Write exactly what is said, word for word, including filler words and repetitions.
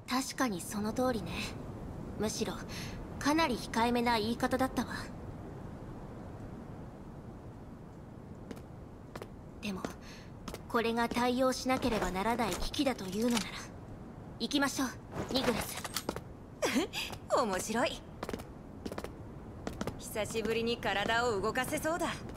確かにその通りね。むしろかなり控えめな言い方だったわ。でもこれが対応しなければならない危機だというのなら行きましょう、ニグラス。 面白い。久しぶりに体を動かせそうだ。